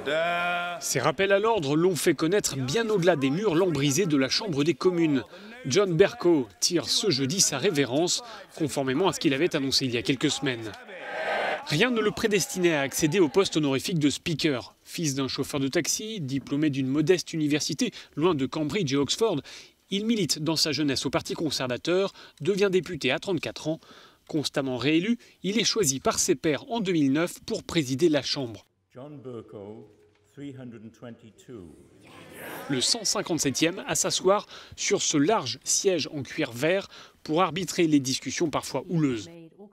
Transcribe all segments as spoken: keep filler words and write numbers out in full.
Ces rappels à l'ordre l'ont fait connaître bien au-delà des murs lambrisés de la Chambre des communes. John Bercow tire ce jeudi sa révérence, conformément à ce qu'il avait annoncé il y a quelques semaines. Rien ne le prédestinait à accéder au poste honorifique de speaker. Fils d'un chauffeur de taxi, diplômé d'une modeste université loin de Cambridge et Oxford, il milite dans sa jeunesse au Parti conservateur, devient député à trente-quatre ans. Constamment réélu, il est choisi par ses pairs en deux mille neuf pour présider la Chambre. John Bercow, three hundred twenty-two. Le cent cinquante-septième à s'asseoir sur ce large siège en cuir vert pour arbitrer les discussions parfois houleuses.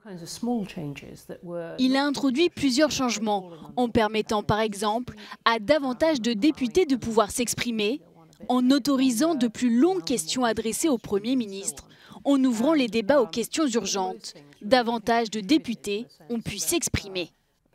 Il a introduit plusieurs changements, en permettant par exemple à davantage de députés de pouvoir s'exprimer, en autorisant de plus longues questions adressées au Premier ministre, en ouvrant les débats aux questions urgentes. Davantage de députés ont pu s'exprimer.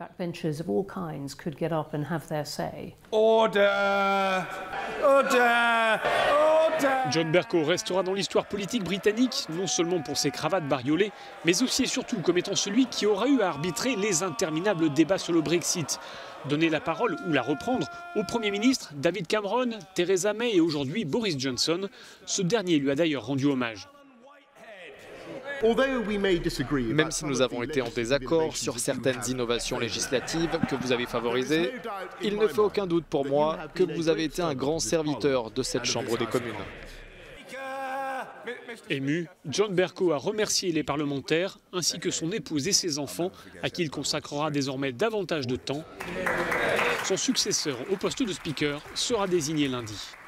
Order! Order! Order! John Bercow restera dans l'histoire politique britannique, non seulement pour ses cravates bariolées, mais aussi et surtout comme étant celui qui aura eu à arbitrer les interminables débats sur le Brexit. Donner la parole ou la reprendre au Premier ministre David Cameron, Theresa May et aujourd'hui Boris Johnson. Ce dernier lui a d'ailleurs rendu hommage. Même si nous avons été en désaccord sur certaines innovations législatives que vous avez favorisées, il ne fait aucun doute pour moi que vous avez été un grand serviteur de cette Chambre des communes. Ému, John Bercow a remercié les parlementaires ainsi que son épouse et ses enfants à qui il consacrera désormais davantage de temps. Son successeur au poste de speaker sera désigné lundi.